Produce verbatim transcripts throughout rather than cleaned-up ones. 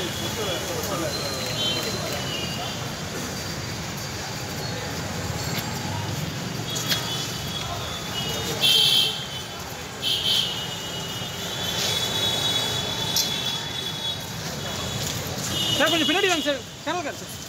Sir கொஞ்சம் பின்னாடி வாங்க sir, channel car sir.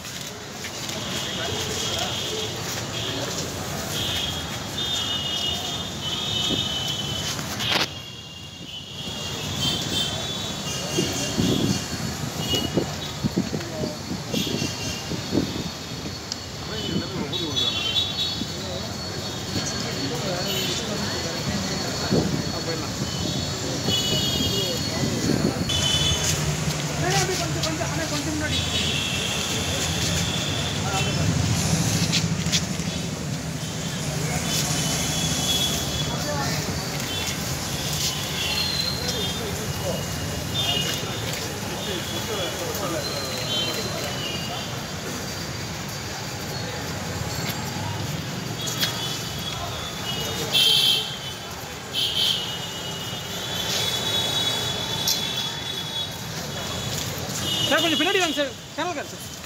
Sir கொஞ்சம் பின்னாடி வாங்க சார், சேனல் கார் சார்.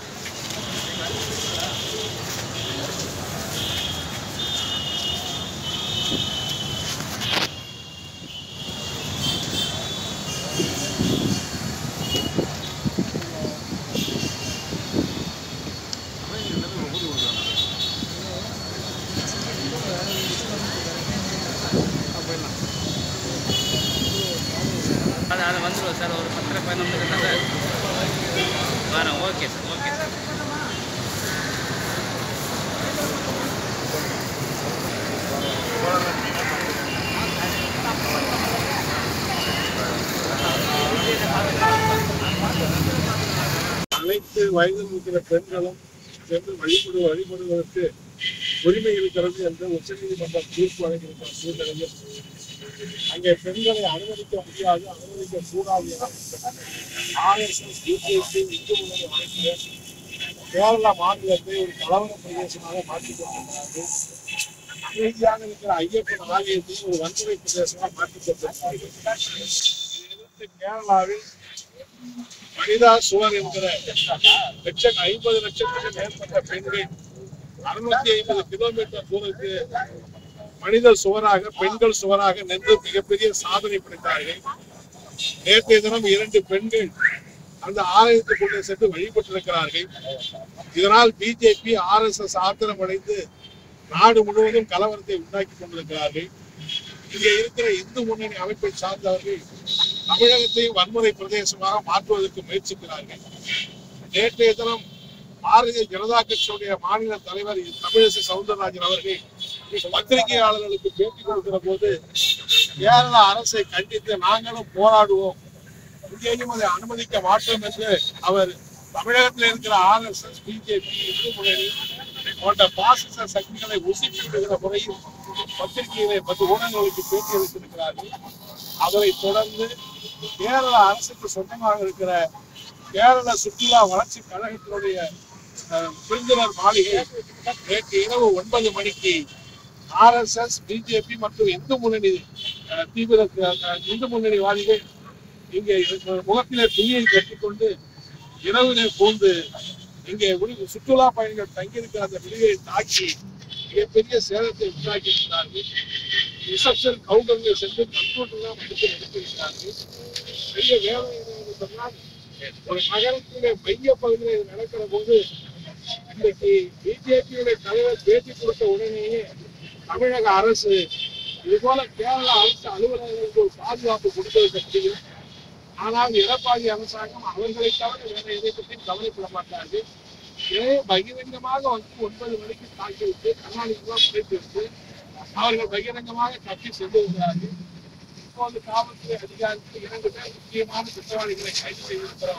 அது அது வந்துடும் சார், ஒரு பத்தரை பதினொன்று சார் வரேன். Okay sir, okay sir. அனைத்து வயதில் இருக்கிற பெண்களும் சென்று வழிபடு வழிபடுவதற்கு உரிமை இருக்கிறது என்று உச்சநீதிமன்றம் தீர்ப்பு வழங்கியிருக்கிற சூழ்நிலையில் அங்கே பெண்களை அனுமதிக்க முடியாது, அனுமதிக்க கூடாது என ஆர்எஸ்எஸ் பிஜேபி இந்து முன்னணி அமைப்பு கேரளா மாநிலத்தை ஒரு கலவர பிரதேசமாக மாற்றிக் கொண்டிருக்கிறார்கள். அமைதியாக இருக்கிற ஐயப்பன் ஆலயத்தை ஒரு வன்முறை பிரதேசமாக மாற்றிக் கொண்டிருக்கிறார்கள். இதையடுத்து கேரளாவில் மனிதா சுவர் என்கிற லட்சம் ஐம்பது லட்சத்துக்கும் மேற்பட்ட பெண்கள் அறுநூத்தி ஐம்பது கிலோமீட்டர் தூரத்து மனித சுவராக பெண்கள் சுவராக நின்று மிகப்பெரிய சாதனை படைத்தார்கள். நேற்றைய தினம் இரண்டு பெண்கள் அந்த ஆலயத்துக்குள்ளே சென்று வழிபட்டிருக்கிறார்கள். இதனால் பிஜேபி ஆர் எஸ் எஸ் ஆத்திரமடைந்து நாடு முழுவதும் கலவரத்தை உண்டாக்கி கொண்டிருக்கிறார்கள். இங்கே இருக்கிற இந்து முன்னணி அமைப்பை சார்ந்தவர்கள் தமிழகத்தையும் வன்முறை பிரதேசமாக மாற்றுவதற்கு முயற்சிக்கிறார்கள். நேற்றைய தினம் பாரதிய ஜனதா கட்சியுடைய மாநில தலைவர் தமிழிசை சவுந்தரராஜன் அவர்கள் பத்திரிகையாளர்களுக்கு பேட்டி கொடுக்கிற போது கேரள அரசை கண்டித்து நாங்களும் போராடுவோம், இங்கேயும் அதை அனுமதிக்க மாட்டோம் என்று அவர் தமிழகத்தில் இருக்கிற R S S BJP Hindu Munnani போன்ற பாசிச சக்திகளை உசிப்பிடுகிற முறையில் பத்திரிகைகளை பத்து ஊடகங்களுக்கு பேட்டி அளித்திருக்கிறார்கள். அவரை தொடர்ந்து கேரள அரசுக்கு சொந்தமாக இருக்கிற கேரள சுற்றுலா வளர்ச்சி கழகத்தினுடைய விருந்தினர் மாளிகை நேற்று இரவு ஒன்பது மணிக்கு ஆர் எஸ் எஸ் பிஜேபி மற்றும் இந்து முன்னணி தீவிர இந்து முன்னணிவாதிகள் இங்கே முகத்திலே துணியை கட்டிக்கொண்டு இரவிலே பூந்து இங்கே சுற்றுலா பயணிகள் தங்கியிருக்கிற அந்த விடுதியை தாக்கி மிகப்பெரிய சேதத்தை உண்டாக்கி இருக்கிறார்கள். ரிசப்ஷன் கவுண்டர்கள் சென்று கம்ப்யூட்டர் தான் எடுத்து நடத்தியிருக்கிறார்கள். பெரிய வேலை சொன்னால் ஒரு நகரத்திலே மைய பகுதியில் நடக்கிற போது இன்றைக்கு பிஜேபியுடைய தலைவர் பேட்டி கொடுத்த உடனேயே தமிழக அரசு இது போல கேரள அரசு அலுவலர்களுக்கு ஒரு பாதுகாப்பு கொடுத்தது முடியும். ஆனால் எடப்பாடி அரசாங்கம் அவர்களை தவிர வேற எதை பற்றி கவலைப்பட மாட்டார்கள். எனவே பகிரங்கமாக வந்து ஒன்பது மணிக்கு தாக்கிவிட்டு கர்நாடகா பிடித்து அவர்கள் பகிரங்கமாக தப்பி சென்றிருக்கிறார்கள். இப்போது காவல்துறை அதிகாரிகள் இரண்டு பேர் முக்கியமான குற்றவாளிகளை கைது செய்திருக்கிறோம்.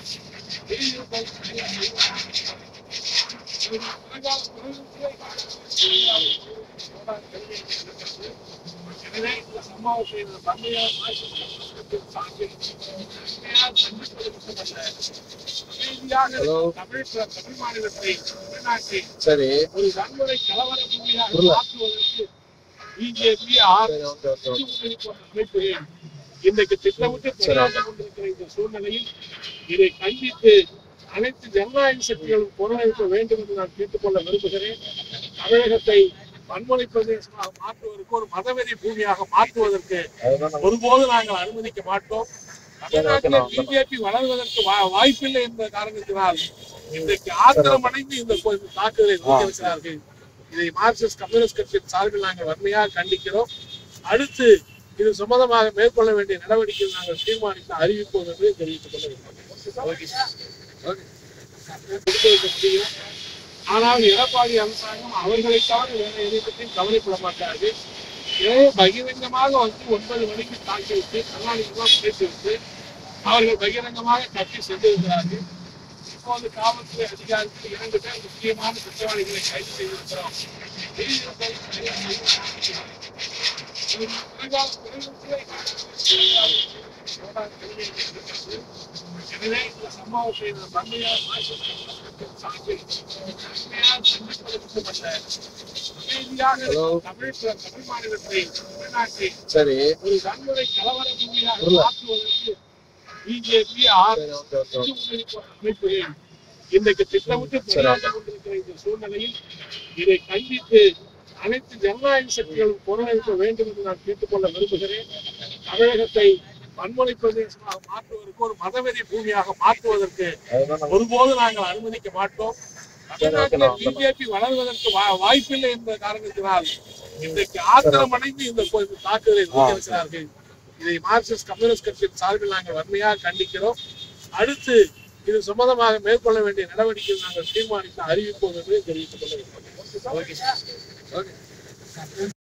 எனவே இந்த சம்பவத்தை தமிழக தமிழ் மாநிலத்தை தமிழ்நாட்டை ஒரு வன்முறை கலவர பூமியாக மாற்றுவதற்கு பிஜேபி அமைப்புகள் இன்றைக்கு திட்டமிட்டு போராட்டம் கொண்டிருக்கிற இந்த சூழ்நிலையில் இதை கண்டித்து அனைத்து ஜனநாயக சக்திகளும் குரல் எழுப்ப வேண்டும் என்று நான் கேட்டுக்கொள்ள விரும்புகிறேன். தமிழகத்தை வன்முறை பிரதேசமாக மாற்றுவதற்கு, ஒரு மதவெறி பூமியாக மாற்றுவதற்கு ஒருபோது நாங்கள் அனுமதிக்க மாட்டோம். தமிழ்நாட்டில் பிஜேபி வளர்வதற்கு வாய்ப்பில்லை என்ற காரணத்தினால் இன்றைக்கு ஆத்திரமடைந்து இந்த தாக்குதலை நோக்கியிருக்கிறார்கள். இதை மார்க்சிஸ்ட் கம்யூனிஸ்ட் கட்சியின் சார்பில் நாங்கள் வன்மையாக கண்டிக்கிறோம். அடுத்து இது சம்பந்தமாக மேற்கொள்ள வேண்டிய நடவடிக்கைகள் நாங்கள் தீர்மானித்து அறிவிப்போம் என்று தெரிவித்துக் கொள்ள வேண்டும். ஆனால் எடப்பாடி அரசாங்கம் அவர்களைத்தான் வேற எதை பற்றியும் கவலைப்பட மாட்டார்கள். எனவே பகிரங்கமாக வந்து ஒன்பது மணிக்கு தாக்கிவிட்டு கருணாநிதிதான் பேசிவிட்டு அவர்கள் பகிரங்கமாக தப்பி சென்றிருக்கிறார்கள். இப்போது காவல்துறை அதிகாரிகள் இரண்டு பேர் முக்கியமான குற்றவாளிகளை கைது செய்திருக்கிறோம். எனவே இந்த சம்பவத்தை வன்மையாக சார்பில் தமிழ் தமிழ் மாநிலத்தை தமிழ்நாட்டை ஒரு வன்முறை கலவர பூமியாக மாற்றுவதற்கு பிஜேபி அமைப்புகள் இன்றைக்கு திட்டமிட்டு போராட்டம் கொண்டிருக்கிற இந்த சூழ்நிலையில் இதை கண்டித்து அனைத்து ஜனநாயக சக்திகளும் குரல் எழுப்ப வேண்டும் என்று நான் கேட்டுக்கொள்ள விரும்புகிறேன். தமிழகத்தை வன்முறை பிரதேசமாக மாற்றுவதற்கு, ஒரு மதவெறி பூமியாக மாற்றுவதற்கு ஒருபோது நாங்கள் அனுமதிக்க மாட்டோம். தமிழ்நாட்டில் பிஜேபி வளர்வதற்கு வாய்ப்பில்லை என்ற காரணத்தினால் இன்றைக்கு ஆத்திரமடைந்து இந்த தாக்குதலை நோக்கியிருக்கிறார்கள். இதை மார்க்சிஸ்ட் கம்யூனிஸ்ட் கட்சியின் சார்பில் நாங்கள் வன்மையாக கண்டிக்கிறோம். அடுத்து இது சம்பந்தமாக மேற்கொள்ள வேண்டிய நடவடிக்கைகள் நாங்கள் தீர்மானித்து அறிவிப்போம் என்று தெரிவித்துக் கொள்ள வேண்டும்.